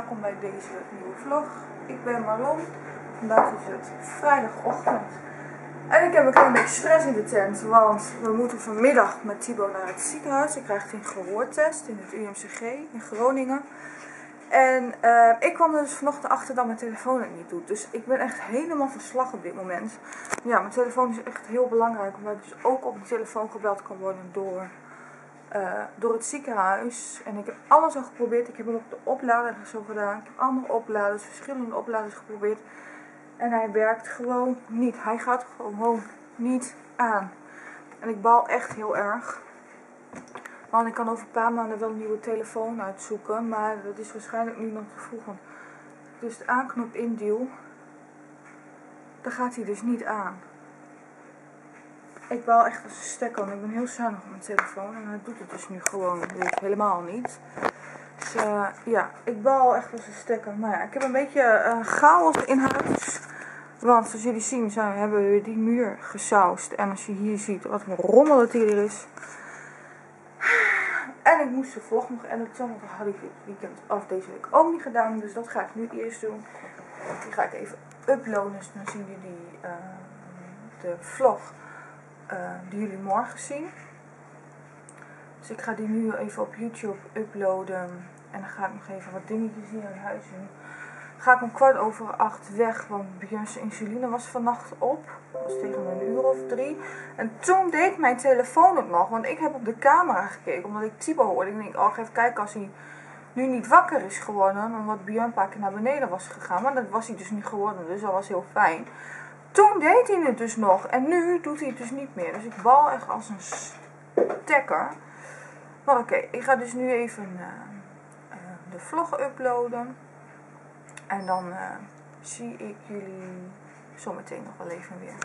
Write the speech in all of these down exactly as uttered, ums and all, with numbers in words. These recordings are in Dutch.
welkom bij deze nieuwe vlog. Ik ben Marlon. Vandaag is het vrijdagochtend. En ik heb een klein beetje stress in de tent, want we moeten vanmiddag met Thibaut naar het ziekenhuis. Hij krijgt een gehoortest in het U M C G in Groningen. En uh, ik kwam er dus vanochtend achter dat mijn telefoon het niet doet. Dus ik ben echt helemaal van slag op dit moment. Ja, mijn telefoon is echt heel belangrijk, omdat ik dus ook op de telefoon gebeld kan worden door... Uh, door het ziekenhuis. En ik heb alles al geprobeerd. Ik heb hem op de oplader zo gedaan. Ik heb andere opladers, verschillende opladers geprobeerd. En hij werkt gewoon niet. Hij gaat gewoon niet aan. En ik baal echt heel erg. Want ik kan over een paar maanden wel een nieuwe telefoon uitzoeken. Maar dat is waarschijnlijk nu nog te vroeg. Want dus de aanknop induw. Dan gaat hij dus niet aan. Ik baal echt als een stekker, want ik ben heel zuinig op mijn telefoon en hij doet het dus nu gewoon dus helemaal niet. Dus uh, ja, ik baal echt als een stekker. Maar ja, ik heb een beetje uh, chaos in huis. Want zoals jullie zien zijn, hebben we die muur gesausd. En als je hier ziet wat een rommel het hier is. En ik moest de vlog nog editen, want dat had ik dit weekend of deze week ook niet gedaan. Dus dat ga ik nu eerst doen. Die ga ik even uploaden, dus dan zien jullie uh, de vlog. Uh, die jullie morgen zien. Dus ik ga die nu even op YouTube uploaden. En dan ga ik nog even wat dingetjes hier in huis doen. Ga ik om kwart over acht weg. Want Björn's insuline was vannacht op. Dat was tegen een uur of drie. En toen deed mijn telefoon het nog. Want ik heb op de camera gekeken. Omdat ik Thibaut hoorde. Ik denk, oh, ik ga even kijken als hij nu niet wakker is geworden. Omdat Björn een paar keer naar beneden was gegaan. Maar dat was hij dus niet geworden. Dus dat was heel fijn. Toen deed hij het dus nog. En nu doet hij het dus niet meer. Dus ik bal echt als een stekker. Maar oké, okay, ik ga dus nu even uh, uh, de vlog uploaden. En dan uh, zie ik jullie zometeen nog wel even weer.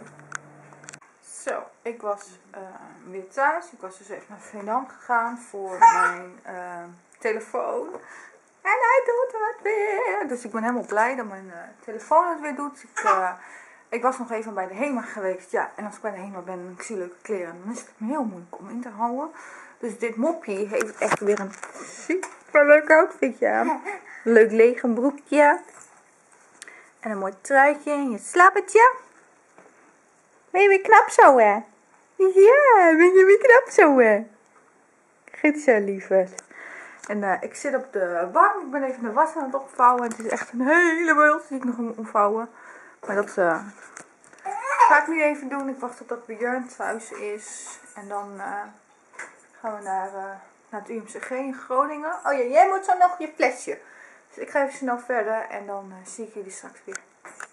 Zo, ik was uh, weer thuis. Ik was dus even naar Veendam gegaan voor mijn uh, telefoon. En hij doet het weer. Dus ik ben helemaal blij dat mijn uh, telefoon het weer doet. Ik... Uh, Ik was nog even bij de HEMA geweest. Ja, en als ik bij de HEMA ben en ik zie leuke kleren, dan is het heel moeilijk om in te houden. Dus dit mopje heeft echt weer een super leuk outfitje aan. Leuk legenbroekje. En een mooi truitje en je slappertje. Ben je weer knap zo, hè? Ja, ben je weer knap zo, hè? Goed zo, lieverd. En uh, ik zit op de bank. Ik ben even de was aan het opvouwen. Het is echt een hele beeld die ik nog moet opvouwen. Maar dat uh, ga ik nu even doen. Ik wacht totdat Björn thuis is. En dan uh, gaan we naar, uh, naar het U M C G in Groningen. Oh ja, jij moet zo nog je flesje. Dus ik ga even snel verder. En dan uh, zie ik jullie straks weer.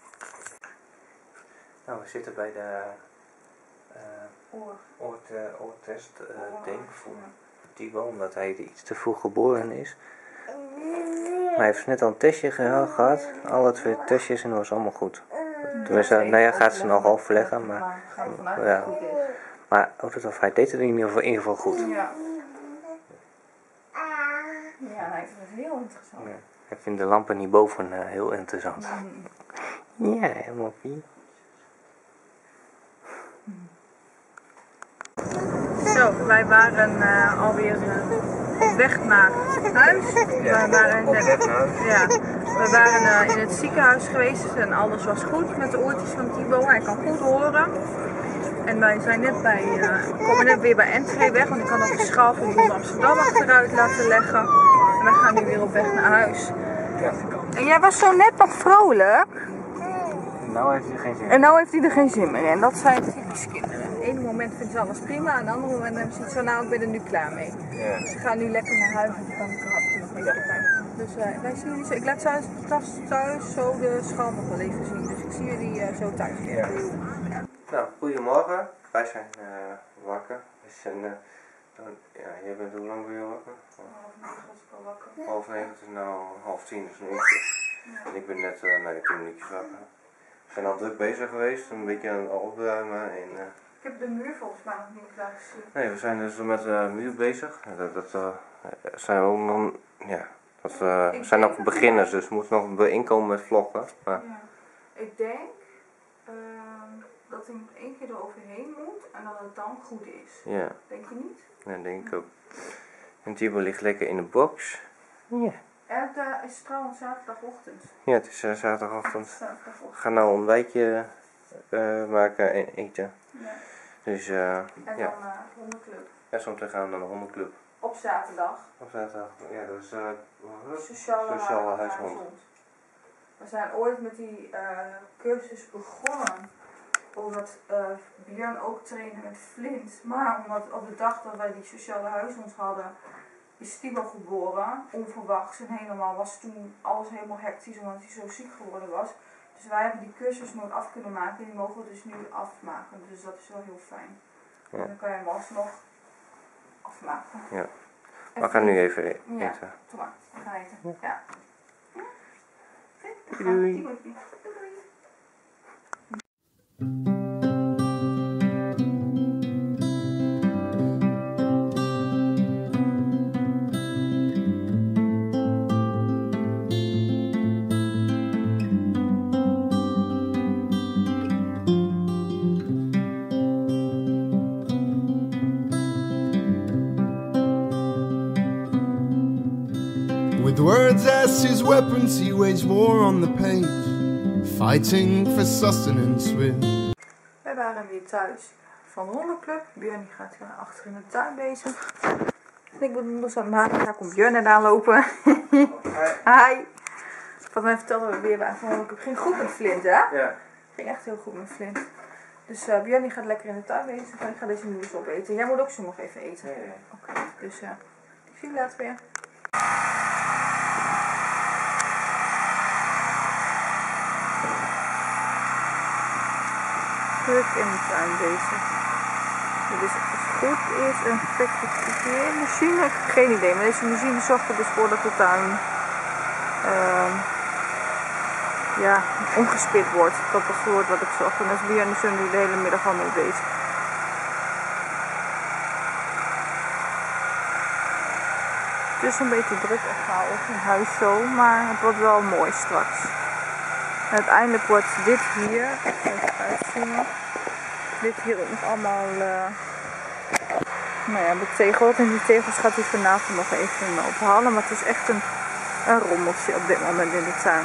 Nou, we zitten bij de uh, Oor. oort, uh, oortest uh, oh, denk voor Thibaut. Omdat hij iets te vroeg geboren is. Maar hij heeft net al een testje gehad. Alle twee testjes en dat was allemaal goed. Tenminste, nou ja, gaat ze nog overleggen, maar, maar, ja. maar of hij deed het in ieder geval, in ieder geval goed. Ja. Ja, hij vindt het heel interessant. Ja, hij vindt de lampen niet boven uh, heel interessant. Mm. Ja, helemaal fijn. Zo, wij waren uh, alweer uh, op weg naar huis. Ja, we waren, op weg naar huis. Ja, we waren uh, in het ziekenhuis geweest en alles was goed met de oortjes van Thibaut. Hij kan goed horen. En wij zijn net bij, uh, we komen net weer bij Enschede weg, want ik kan ook de schaal van Rond Amsterdam achteruit laten leggen. En we gaan nu weer op weg naar huis. Ja. En jij was zo net nog vrolijk. Nou heeft hij er geen zin in. En nou heeft hij er geen zin meer in. Dat zijn typisch kinderen. Op het ene moment vinden ze alles prima, en op het andere moment hebben ze iets van, nou, ik ben er nu klaar mee. Ja. Dus ik ga nu lekker naar huis en dan kan ik een hapje nog even krijgen. Dus uh, wij zien jullie zo. Ik laat thuis, thuis, thuis zo de schaal nog wel even zien. Dus ik zie jullie uh, zo thuis weer. Ja. Nou, goedemorgen. Wij zijn uh, wakker. We zijn, uh, dan, ja, jij bent hoe lang ben je wakker? Half negen was ik al wakker. Half negen, het is nu half tien, dus een uurtje. Ja. En ik ben net uh, nou, tien minuutjes wakker. We zijn al druk bezig geweest, een beetje aan het opruimen. En, uh, ik heb de muur volgens mij nog niet klaar gezien. Nee, we zijn dus met de uh, muur bezig. Dat, dat uh, zijn we ook nog, ja, dat, uh, we zijn nog beginners, dus we moeten nog bij inkomen met vloggen. Maar... Ja. Ik denk uh, dat hij nog één keer eroverheen moet en dat het dan goed is. Ja. Denk je niet? Ja, denk ik ook. En Thibaut ligt lekker in de box. Ja. En het uh, is trouwens zaterdagochtend. Ja, het is uh, zaterdagochtend. zaterdagochtend. We gaan nou een ontbijtje uh, maken en eten. Ja. Dus uh, en ja. dan uh, hondenclub. Ja, zometeen gaan we naar de hondenclub. Op zaterdag. Op zaterdag, ja, dat is uh, sociale, sociale huishond. We zijn ooit met die uh, cursus begonnen. Omdat uh, Björn ook trainde met Flint. Maar omdat op de dag dat wij die sociale huishond hadden, is Thibaut geboren. Onverwachts en helemaal was toen alles helemaal hectisch omdat hij zo ziek geworden was. Dus wij hebben die cursus nooit af kunnen maken en die mogen we dus nu afmaken. Dus dat is wel heel fijn. Ja. En dan kan je hem alsnog afmaken. Ja. We gaan nu even eten. Ja, doe maar. We gaan eten. Ja. ja. ja. Doei. Doei. With words as his weapons, he waged war on the page, fighting for sustenance with. Wij waren weer thuis van de hondenclub. Björn die gaat uh, achter in de tuin bezig. En ik ben dus aan het maken. Daar komt Björn net aanlopen. Hi. Wat mij vertelden we weer bij van de hondenclub. Ging goed met Flint, hè? Ja. Ging echt heel goed met Flint. Dus uh, Björn die gaat lekker in de tuin bezig. En ik ga deze noedels opeten. Jij moet ook zo nog even eten. Nee, nee. Oké. Okay. Dus ja. Uh, ik zie je later weer. Druk in de tuin bezig. Dit is als het goed is een rectificeermachine. Ik heb geen idee, maar deze machine zorgt er dus voor dat de tuin uh, ja, omgespit wordt. Dat was het woord wat ik zocht. En daar is Björn dus nu de hele middag al mee bezig. Het is een beetje druk en chaos in huis zo, maar het wordt wel mooi straks. En uiteindelijk wordt dit hier, even uitzoomen, dit hier ook nog allemaal uh, nou ja, betegeld. En die tegels gaat hij vanavond nog even ophalen. Maar het is echt een, een rommeltje op dit moment in de tuin.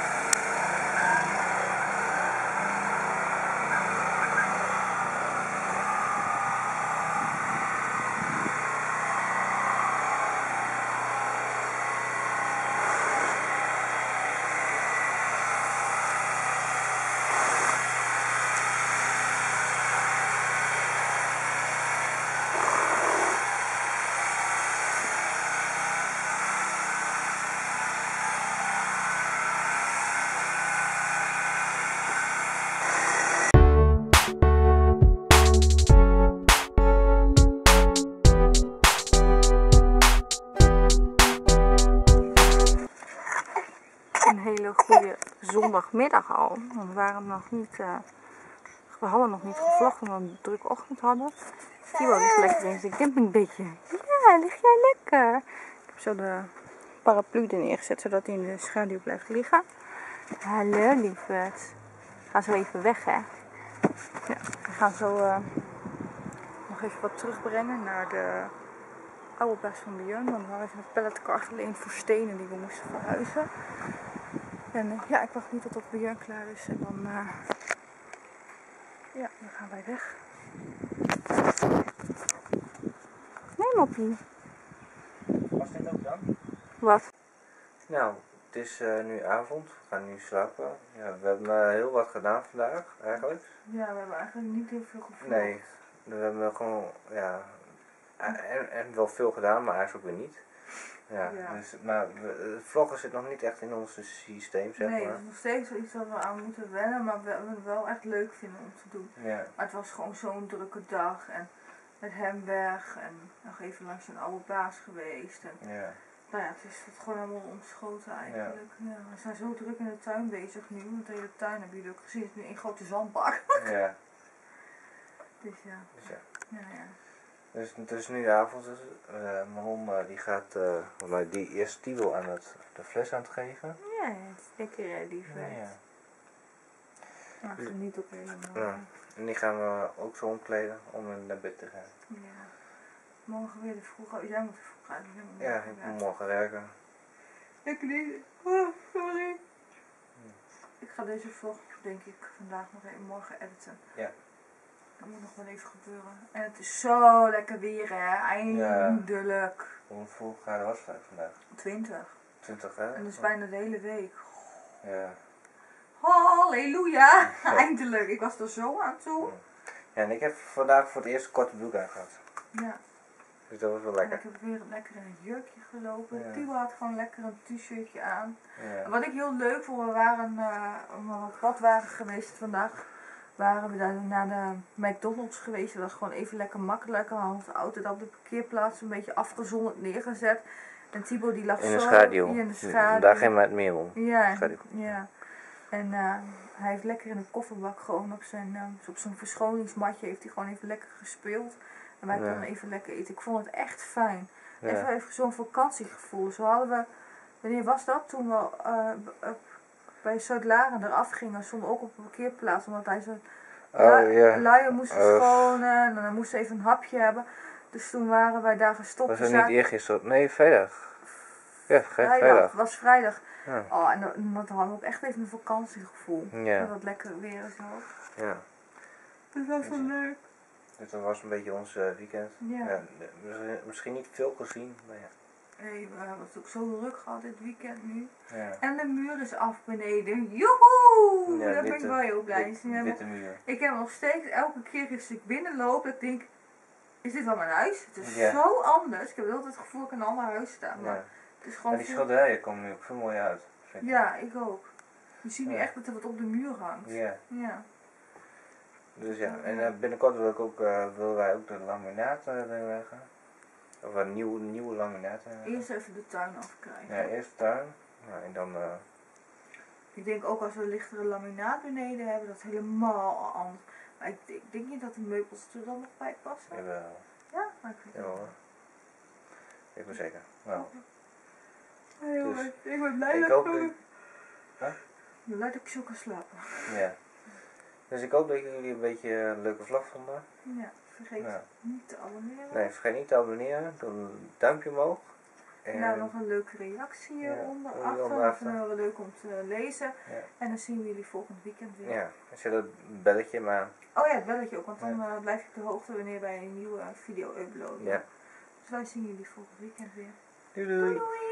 Een hele goede zondagmiddag al. Want we waren nog niet, uh, we hadden nog niet gevlogd omdat we een drukke ochtend hadden. Thibaut ligt lekker in zijn campingbedje. Ja, lig jij lekker? Ik heb zo de paraplu er neergezet zodat hij in de schaduw blijft liggen. Hallo lieverd. We gaan zo even weg, hè? Ja, we gaan zo uh, nog even wat terugbrengen naar de oude baas van Björn. Want we hadden even een palletkar geleend voor stenen die we moesten verhuizen. En uh, ja, ik wacht nu tot dat Björn klaar is en dan, uh, ja, dan gaan wij weg. Nee, moppie. Was dit ook dan? Wat? Nou, het is uh, nu avond. We gaan nu slapen. Ja, we hebben uh, heel wat gedaan vandaag, eigenlijk. Ja, we hebben eigenlijk niet heel veel gevlogd. Nee, we hebben gewoon, ja, en, en wel veel gedaan, maar eigenlijk ook weer niet. Ja, ja. Dus, maar we, het vloggen zit nog niet echt in ons systeem, zeg nee, maar. het is nog steeds wel iets wat we aan moeten wennen, maar we het wel echt leuk vinden om te doen. Ja. Maar het was gewoon zo'n drukke dag en met hem weg en nog even langs een oude baas geweest. En, Ja. nou ja, het is het gewoon helemaal ontschoten eigenlijk. Ja. Ja, we zijn zo druk in de tuin bezig nu, want de hele tuin hebben jullie ook gezien, het is nu één grote zandbak. Ja. Dus ja. Dus ja. Ja, ja. Dus het is nu avond, dus, uh, Manon uh, die gaat uh, die eerst Thibaut aan het, de fles aan het geven. Ja, het is lekker hè, lieverd. Ja, ja. Maar geniet ook helemaal. Ja. En die gaan we ook zo omkleden om naar bed te gaan. Ja. Morgen weer de vroeg uit. Jij moet er vroeg uit. Ja, ik moet morgen werken. Ik niet. Oh, sorry. Ik ga deze vlog, denk ik, vandaag nog even morgen editen. Ja. Dat moet nog wel even gebeuren. En het is zo lekker weer, hè. Eindelijk. Ja. Hoeveel graden was het vandaag? twintig. twintig, hè? En dat is bijna de hele week. Ja. Halleluja. Eindelijk. Ik was er zo aan toe. Ja, en ik heb vandaag voor het eerst een korte broek aan gehad. Ja. Dus dat was wel lekker. En ik heb weer lekker in een jurkje gelopen. Ja. Tibo had gewoon lekker een t-shirtje aan. Ja. Wat ik heel leuk vond, we waren uh, op pad waren geweest vandaag. Waren we daar naar de McDonald's geweest. Dat was gewoon even lekker makkelijk. We hadden de auto daar op de parkeerplaats een beetje afgezonderd neergezet. En Tibo die lag in de zo schaduw. in de schaduw. Daar ging maar het meer om. Ja, schaduw. ja. En uh, hij heeft lekker in de kofferbak gewoon op zijn, uh, op zo'n verschoningsmatje heeft hij gewoon even lekker gespeeld. En wij Ja. konden even lekker eten. Ik vond het echt fijn. Ja. Even, even zo'n vakantiegevoel. Zo hadden we, wanneer was dat? Toen we uh, bij Zuid-Laren eraf gingen, stonden we ook op een parkeerplaats. Omdat hij zijn Oh, ja. luier moest Uh. verschonen. En dan moest hij even een hapje hebben. Dus toen waren wij daar gestopt. Was het zaten... niet eergisteren? Nee, vrijdag. Ja, vrijdag. vrijdag. Het was vrijdag. Ja. Oh, en dat, dat hadden we ook echt even een vakantiegevoel. Ja. Dat het lekker weer is ook. Ja. Dus dat was wel leuk. Dus dat was een beetje ons uh, weekend. Ja. Ja, misschien, misschien niet veel gezien, maar ja. Nee, we hebben het ook zo druk gehad dit weekend nu. Ja. En de muur is af beneden. Joehoe! Ja, Daar ben witte, ik wel heel blij wit, mee. witte muur. Ik heb nog steeds, elke keer als ik binnenloop, ik denk, is dit wel mijn huis? Het is Ja. zo anders. Ik heb altijd het gevoel dat ik in een ander huis sta. Maar Ja. het is gewoon En die veel- schilderijen komen nu ook veel mooier uit. Vind ik. Ja, ik ook. Je ziet nu Ja. echt dat er wat op de muur hangt. Ja. Ja. Dus ja, en uh, binnenkort wil ik ook, uh, willen wij ook de laminaat uh, erin leggen. Of een nieuw, nieuwe laminaat. Uh. Eerst even de tuin afkrijgen. Ja, eerst tuin. Nou, en dan... Uh, Ik denk ook als we lichtere laminaat beneden hebben, dat is helemaal anders. Maar ik, ik denk niet dat de meubels er dan nog bij passen. jawel. Ja, maar ik weet het Jawel. wel. Ik ben zeker. Nou, Heel Dus, leuk. Ik ben blij ik dat hoop ik dat... ook- Huh? Ik ben blij dat ik zo kan slapen. Ja. Dus ik hoop dat jullie een beetje een leuke vlog vonden. Ja, vergeet Ja. niet te abonneren. Nee, vergeet niet te abonneren. Doe een duimpje omhoog. En Nou, nog een leuke reactie Ja, hieronder hieronder achter. Dat achter. vinden we wel leuk om te lezen. Ja. En dan zien we jullie volgend weekend weer. ja, er zit een belletje, maar Oh ja, het belletje ook, want dan Ja. uh, blijf je op de hoogte wanneer wij een nieuwe video uploaden. ja. Dus wij zien jullie volgend weekend weer. Doei Doei doei. doei!